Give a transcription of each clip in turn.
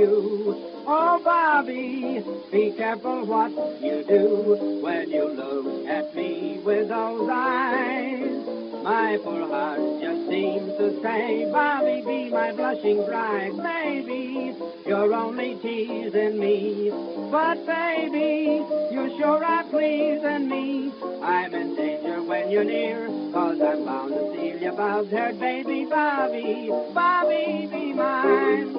you. Oh, Bobby, be careful what you do when you look at me with those eyes. My poor heart just seems to say, Bobby, be my blushing bride. Maybe you're only teasing me, but baby, you sure are pleasing me. I'm in danger when you're near, 'cause I'm bound to steal your bobbed-haired baby, Bobby. Bobby, be mine.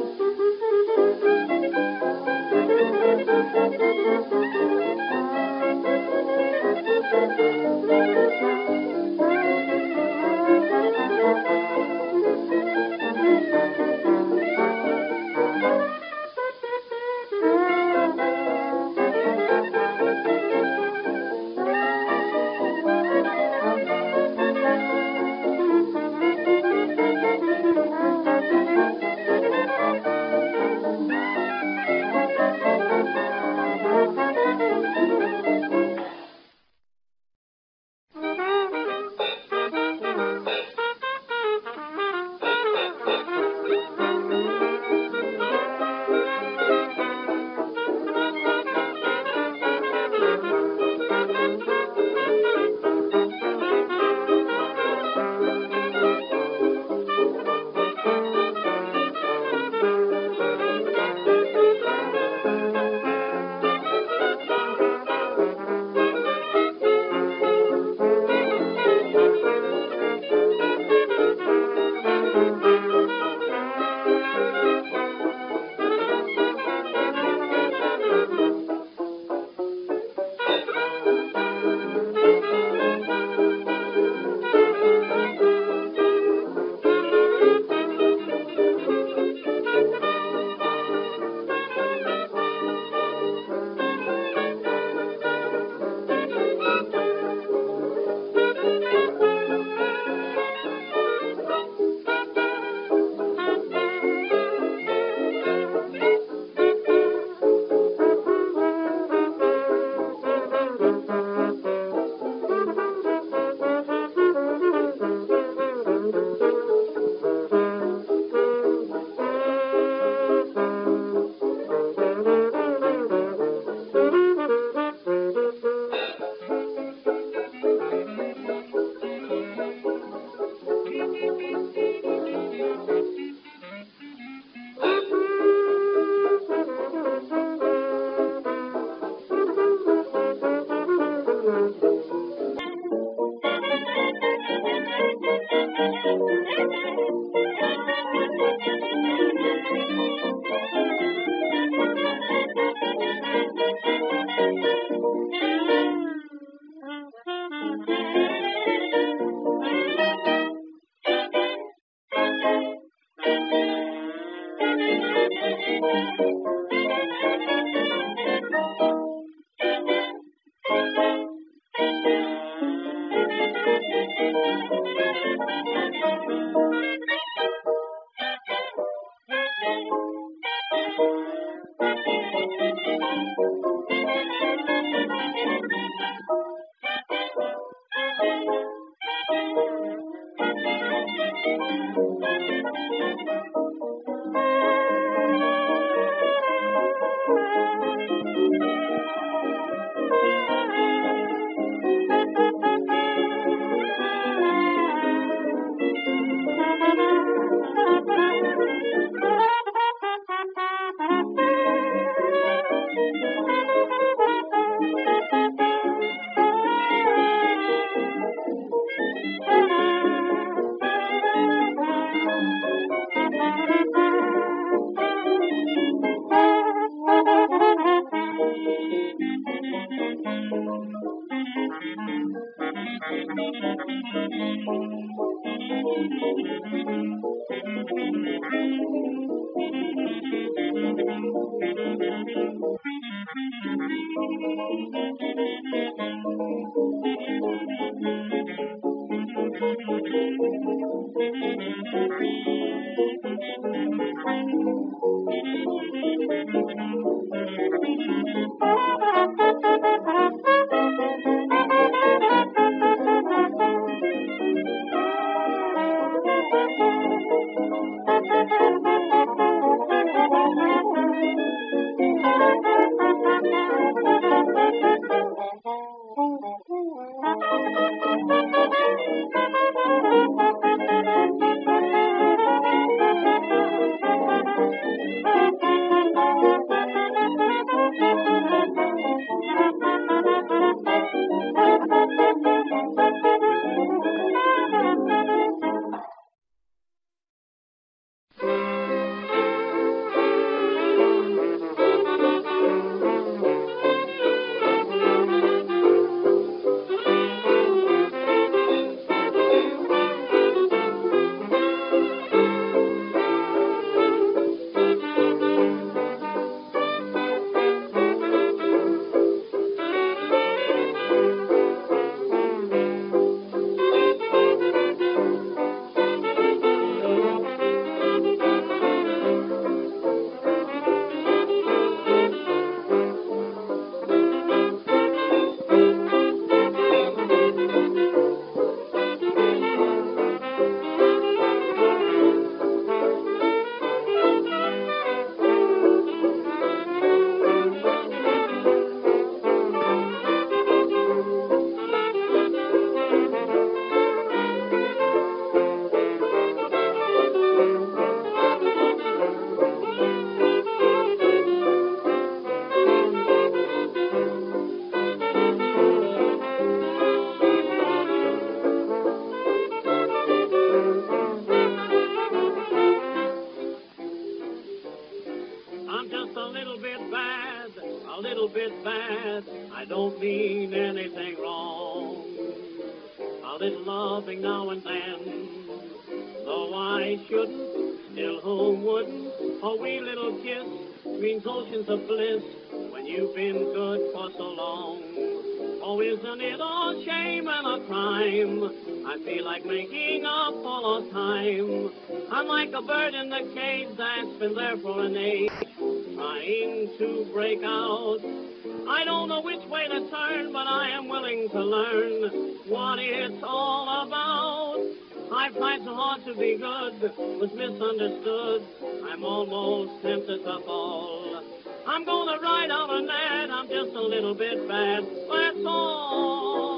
don't mean anything wrong. A little loving now and then, though I shouldn't, still who wouldn't? A wee little kiss means oceans of bliss when you've been good for so long. Oh, isn't it a shame and a crime? I feel like making up for lost time. I'm like a bird in the cage that's been there for an age, trying to break out. I don't know which way to turn, but I am willing to learn what it's all about. I've tried so hard to be good, was misunderstood. I'm almost tempted to fall. I'm gonna write out a net, I'm just a little bit bad, that's all.